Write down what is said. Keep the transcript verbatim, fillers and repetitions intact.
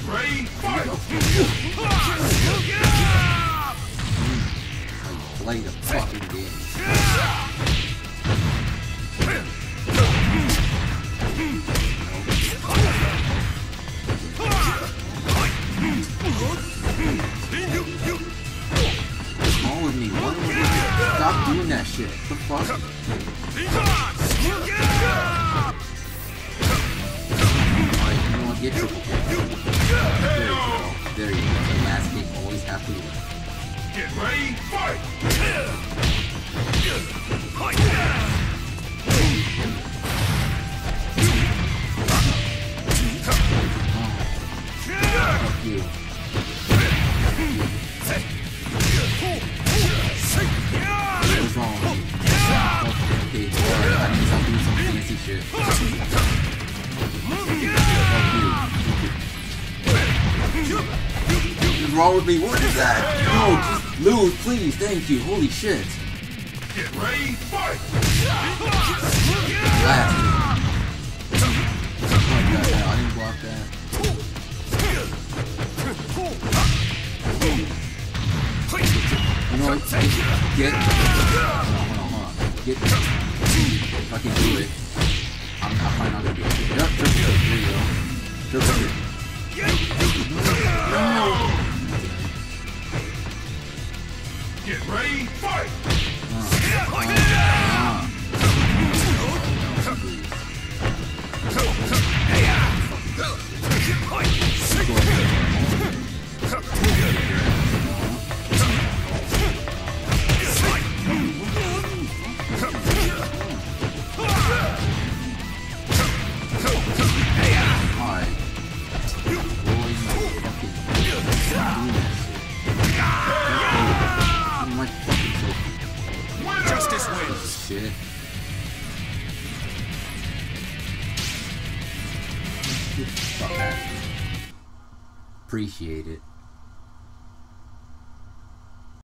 ready, fight! Play the fucking game. What's wrong with me? What? Stop doing that shit. What the fuck? Alright, you know what? Get triple kill. There you go. There you go. The last game always have to win. Get ready, fight! Fuck you. What's wrong with me? Okay, alright, I need to do some fancy shit. Fuck you. What's wrong with me? What is that? No, just lose, please. Thank you. Holy shit. Get ready, fight! Last hit. Oh my god, I didn't block that. You know what? Get. Hold on, hold on, hold on. Get. If I can do it, I'm, I'm probably not gonna be able to. Yep, triple kill. There you go. Triple kill. No! Get ready, fight! Uh, uh, Justice wins! Shit. Appreciate it.